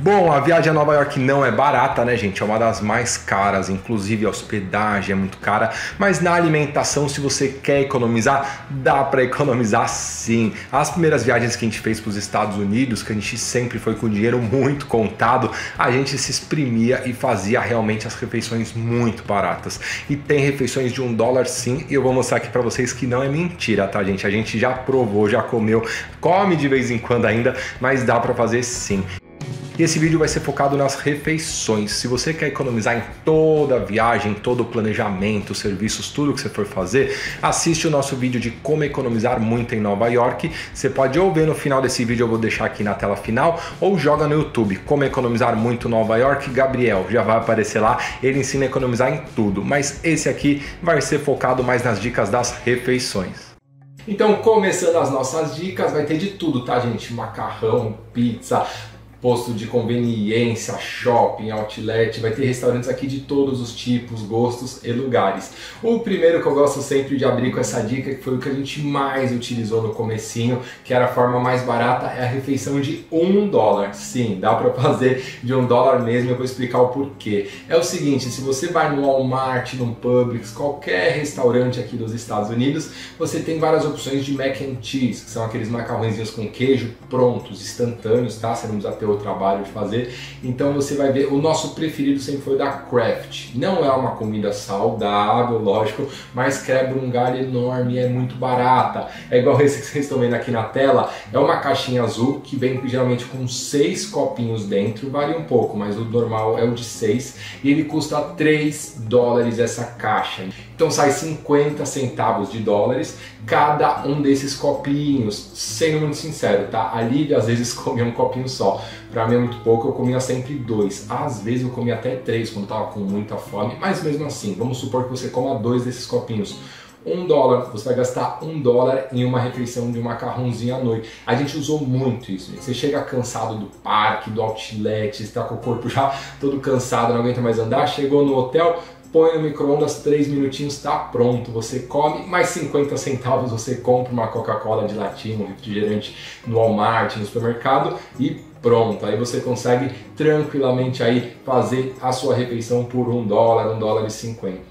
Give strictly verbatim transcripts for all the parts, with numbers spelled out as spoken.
Bom, a viagem a Nova York não é barata, né, gente? É uma das mais caras, inclusive a hospedagem é muito cara, mas na alimentação, se você quer economizar, dá para economizar sim. As primeiras viagens que a gente fez para os Estados Unidos, que a gente sempre foi com dinheiro muito contado, a gente se exprimia e fazia realmente as refeições muito baratas. E tem refeições de um dólar sim, e eu vou mostrar aqui para vocês que não é mentira, tá, gente? A gente já provou, já comeu, come de vez em quando ainda, mas dá para fazer sim. E esse vídeo vai ser focado nas refeições. Se você quer economizar em toda a viagem, todo o planejamento, serviços, tudo que você for fazer, assiste o nosso vídeo de como economizar muito em Nova York. Você pode ou ver no final desse vídeo, eu vou deixar aqui na tela final, ou joga no YouTube, como economizar muito Nova York, Gabriel, já vai aparecer lá, ele ensina a economizar em tudo. Mas esse aqui vai ser focado mais nas dicas das refeições. Então, começando as nossas dicas, vai ter de tudo, tá, gente? Macarrão, pizza, posto de conveniência, shopping, outlet, vai ter restaurantes aqui de todos os tipos, gostos e lugares. O primeiro que eu gosto sempre de abrir com essa dica, que foi o que a gente mais utilizou no comecinho, que era a forma mais barata, é a refeição de um dólar. Sim, dá para fazer de um dólar mesmo, eu vou explicar o porquê. É o seguinte, se você vai no Walmart, no Publix, qualquer restaurante aqui dos Estados Unidos, você tem várias opções de mac and cheese, que são aqueles macarrõezinhos com queijo prontos, instantâneos, tá? Você não precisa ter o trabalho de fazer. Então você vai ver, o nosso preferido sempre foi da Kraft. Não é uma comida saudável, lógico, mas quebra um galho enorme e é muito barata. É igual esse que vocês estão vendo aqui na tela, é uma caixinha azul que vem geralmente com seis copinhos dentro, varia um pouco, mas o normal é o de seis e ele custa três dólares essa caixa. Então sai cinquenta centavos de dólares cada um desses copinhos, sendo muito sincero, tá? A Lívia às vezes comia um copinho só, pra mim é muito pouco, eu comia sempre dois, às vezes eu comia até três quando tava com muita fome, mas mesmo assim, vamos supor que você coma dois desses copinhos. Um dólar, você vai gastar um dólar em uma refeição de um macarrãozinho à noite. A gente usou muito isso, gente. Você chega cansado do parque, do outlet, está com o corpo já todo cansado, não aguenta mais andar, chegou no hotel, põe no micro-ondas, três minutinhos, está pronto. Você come, mais cinquenta centavos você compra uma Coca-Cola de latinha, um refrigerante no Walmart, no supermercado e pronto. Aí você consegue tranquilamente aí fazer a sua refeição por um dólar, um dólar e cinquenta.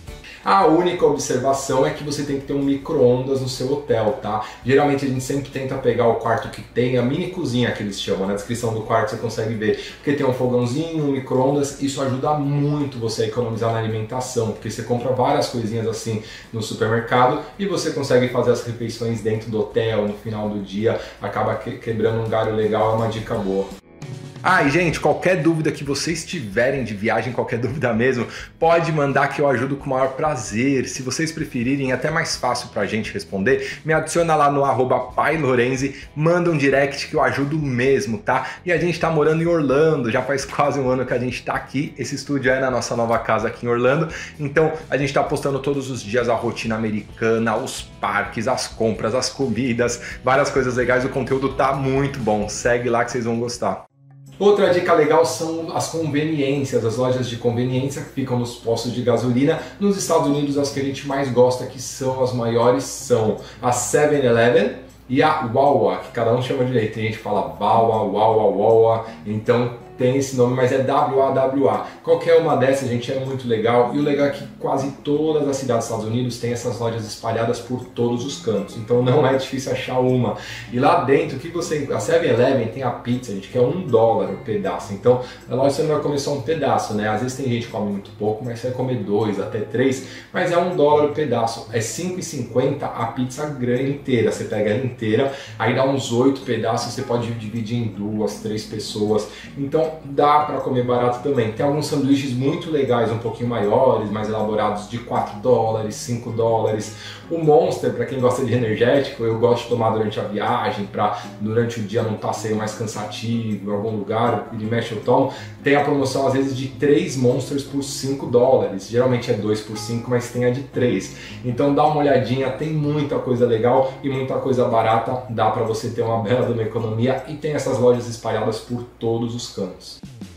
A única observação é que você tem que ter um micro-ondas no seu hotel, tá? Geralmente a gente sempre tenta pegar o quarto que tem a mini cozinha, que eles chamam. Na descrição do quarto você consegue ver, porque tem um fogãozinho, um micro-ondas, isso ajuda muito você a economizar na alimentação, porque você compra várias coisinhas assim no supermercado e você consegue fazer as refeições dentro do hotel, no final do dia, acaba quebrando um galho legal, é uma dica boa. Ah, e gente, qualquer dúvida que vocês tiverem de viagem, qualquer dúvida mesmo, pode mandar que eu ajudo com o maior prazer. Se vocês preferirem, é até mais fácil pra gente responder, me adiciona lá no arroba pai lorenzi, manda um direct que eu ajudo mesmo, tá? E a gente tá morando em Orlando, já faz quase um ano que a gente tá aqui, esse estúdio é na nossa nova casa aqui em Orlando, então a gente tá postando todos os dias a rotina americana, os parques, as compras, as comidas, várias coisas legais, o conteúdo tá muito bom, segue lá que vocês vão gostar. Outra dica legal são as conveniências, as lojas de conveniência que ficam nos postos de gasolina. Nos Estados Unidos, as que a gente mais gosta, que são as maiores, são a seven eleven e a Wawa, que cada um chama de jeito. Tem gente que fala Wawa, Wawa, Wawa, então tem esse nome, mas é W A W A. Qualquer uma dessas, gente, é muito legal. E o legal é que quase todas as cidades dos Estados Unidos têm essas lojas espalhadas por todos os cantos. Então não é difícil achar uma. E lá dentro, que você, a seven eleven tem a pizza, gente, que é um dólar o pedaço. Então, na loja você não vai comer só um pedaço, né? Às vezes tem gente que come muito pouco, mas você vai comer dois, até três. Mas é um dólar o pedaço. É cinco e cinquenta a pizza grande inteira. Você pega ela inteira, aí dá uns oito pedaços. Você pode dividir em duas, três pessoas. Então, dá para comer barato também. Tem alguns sanduíches muito legais, um pouquinho maiores, mais elaborados, de quatro dólares, cinco dólares. O Monster, para quem gosta de energético, eu gosto de tomar durante a viagem, para durante o dia num passeio mais cansativo, em algum lugar, ele mexe eu tomo. Tem a promoção às vezes de três Monsters por cinco dólares. Geralmente é dois por cinco, mas tem a de três. Então dá uma olhadinha, tem muita coisa legal e muita coisa barata. Dá para você ter uma bela de uma economia e tem essas lojas espalhadas por todos os cantos.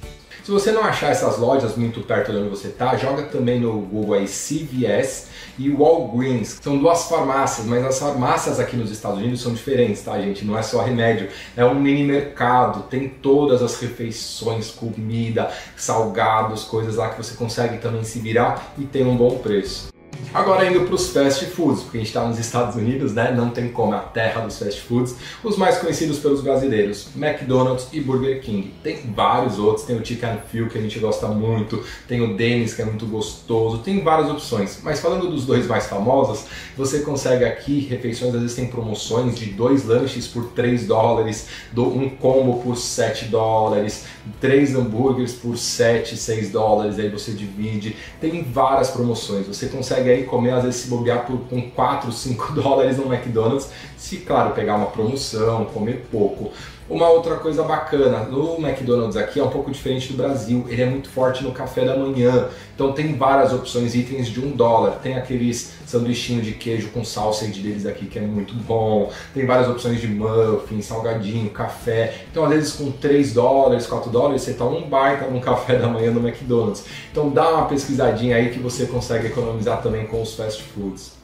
Se você não achar essas lojas muito perto de onde você está, joga também no Google aí C V S e Walgreens. São duas farmácias, mas as farmácias aqui nos Estados Unidos são diferentes, tá, gente? Não é só remédio, é um mini mercado, tem todas as refeições, comida, salgados, coisas lá que você consegue também se virar e tem um bom preço. Agora indo para os fast foods, porque a gente está nos Estados Unidos, né? Não tem como, é a terra dos fast foods. Os mais conhecidos pelos brasileiros, McDonald's e Burger King. Tem vários outros, tem o Chicken and Phil, que a gente gosta muito, tem o Denny's, que é muito gostoso, tem várias opções. Mas falando dos dois mais famosos, você consegue aqui refeições, às vezes tem promoções de dois lanches por três dólares, um combo por sete dólares, três hambúrgueres por sete, seis dólares, aí você divide. Tem várias promoções, você consegue aí comer, às vezes se bobear por, com quatro, cinco dólares no McDonald's, se claro pegar uma promoção, comer pouco. Uma outra coisa bacana, no McDonald's aqui é um pouco diferente do Brasil, ele é muito forte no café da manhã, então tem várias opções, itens de um dólar, tem aqueles sanduichinhos de queijo com sausage deles aqui que é muito bom, tem várias opções de muffin, salgadinho, café, então às vezes com três dólares, quatro dólares você tá um baita num café da manhã no McDonald's, então dá uma pesquisadinha aí que você consegue economizar também com os fast foods.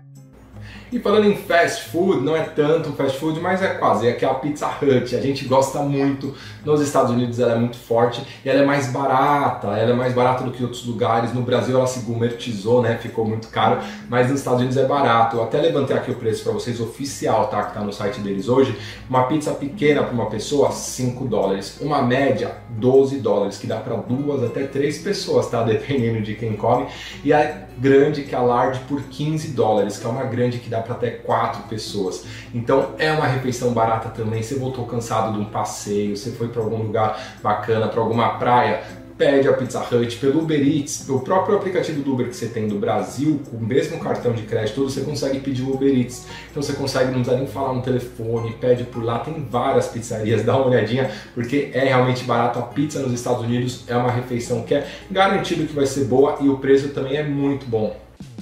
E falando em fast food, não é tanto fast food, mas é quase, é que é a Pizza Hut. A gente gosta muito, nos Estados Unidos ela é muito forte e ela é mais barata, ela é mais barata do que outros lugares. No Brasil ela se gourmetizou, né, ficou muito caro, mas nos Estados Unidos é barato. Eu até levantei aqui o preço para vocês, oficial, tá, que tá no site deles hoje. Uma pizza pequena para uma pessoa, cinco dólares. Uma média, doze dólares, que dá para duas até três pessoas, tá, dependendo de quem come. E a grande, que é a large, por quinze dólares, que é uma grande que dá para até quatro pessoas. Então é uma refeição barata também. Você voltou cansado de um passeio, você foi para algum lugar bacana, para alguma praia, pede a Pizza Hut pelo Uber Eats, o próprio aplicativo do Uber que você tem do Brasil, com o mesmo cartão de crédito, você consegue pedir o Uber Eats. Então você consegue, não precisa nem falar no telefone, pede por lá, tem várias pizzarias, dá uma olhadinha, porque é realmente barato. A pizza nos Estados Unidos é uma refeição que é garantido que vai ser boa e o preço também é muito bom.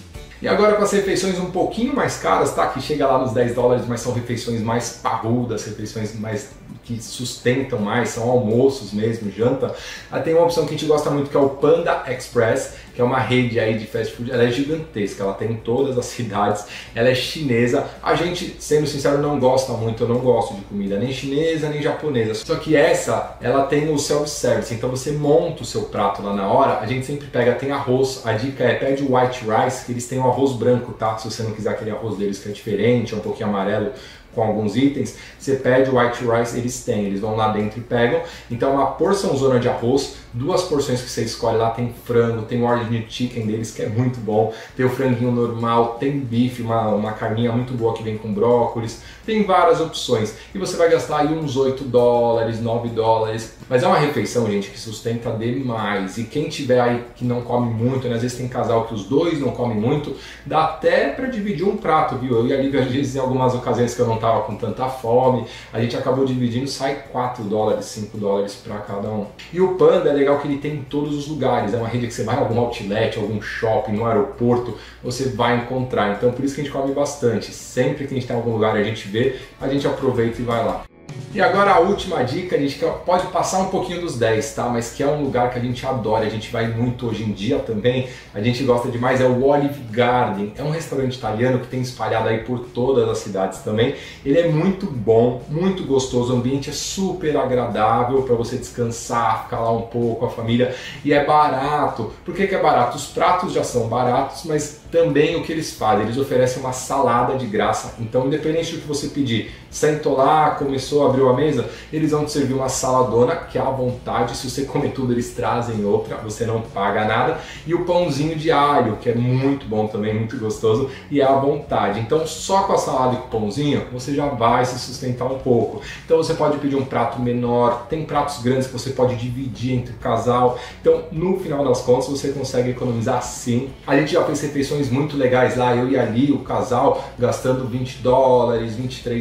E agora para as refeições um pouquinho mais caras, tá? Que chega lá nos dez dólares, mas são refeições mais parrudas, refeições mais que sustentam mais, são almoços mesmo, janta. Aí tem uma opção que a gente gosta muito que é o Panda Express, que é uma rede aí de fast food, ela é gigantesca, ela tem em todas as cidades, ela é chinesa. A gente, sendo sincero, não gosta muito, eu não gosto de comida nem chinesa nem japonesa. Só que essa, ela tem o self-service, então você monta o seu prato lá na hora. A gente sempre pega, tem arroz, a dica é pede o white rice, que eles têm o arroz branco, tá? Se você não quiser aquele arroz deles que é diferente, é um pouquinho amarelo com alguns itens, você pede o white rice, eles têm, eles vão lá dentro e pegam. Então uma porção zona de arroz, duas porções que você escolhe lá, tem frango, tem o orange chicken deles que é muito bom, tem o franguinho normal, tem bife, uma, uma carninha muito boa que vem com brócolis, tem várias opções. E você vai gastar aí uns oito dólares, nove dólares, mas é uma refeição, gente, que sustenta demais. E quem tiver aí que não come muito, né, às vezes tem casal que os dois não comem muito, dá até para dividir um prato, viu? Eu e a Lívia, às vezes, em algumas ocasiões que eu não tava com tanta fome, a gente acabou dividindo, sai quatro dólares, cinco dólares para cada um. E o Panda é legal que ele tem em todos os lugares, é uma rede que você vai em algum outlet, algum shopping, no aeroporto, você vai encontrar. Então por isso que a gente come bastante, sempre que a gente tem algum lugar e a gente vê, a gente aproveita e vai lá. E agora a última dica, a gente pode passar um pouquinho dos dez, tá? Mas que é um lugar que a gente adora, a gente vai muito hoje em dia também, a gente gosta demais, é o Olive Garden. É um restaurante italiano que tem espalhado aí por todas as cidades também. Ele é muito bom, muito gostoso, o ambiente é super agradável para você descansar, ficar lá um pouco com a família, e é barato. Por que que é barato? Os pratos já são baratos, mas também o que eles fazem, eles oferecem uma salada de graça. Então, independente do que você pedir, sentou lá, começou, abriu a mesa, eles vão te servir uma saladona que é à vontade. Se você comer tudo, eles trazem outra, você não paga nada. E o pãozinho de alho, que é muito bom também, muito gostoso, e é à vontade. Então, só com a salada e com o pãozinho, você já vai se sustentar um pouco. Então, você pode pedir um prato menor, tem pratos grandes que você pode dividir entre o casal. Então, no final das contas, você consegue economizar sim. A gente já fez refeições muito legais lá, eu e a Li, o casal, gastando vinte dólares, vinte e três dólares,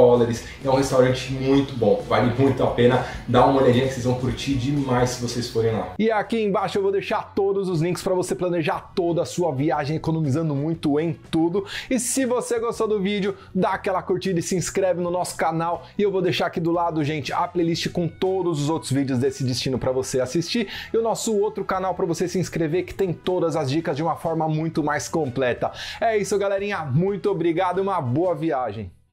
dólares. É um restaurante muito bom, vale muito a pena. Dá uma olhadinha que vocês vão curtir demais se vocês forem lá. E aqui embaixo eu vou deixar todos os links para você planejar toda a sua viagem, economizando muito em tudo. E se você gostou do vídeo, dá aquela curtida e se inscreve no nosso canal. E eu vou deixar aqui do lado, gente, a playlist com todos os outros vídeos desse destino para você assistir. E o nosso outro canal para você se inscrever, que tem todas as dicas de uma forma muito mais completa. É isso, galerinha. Muito obrigado e uma boa viagem.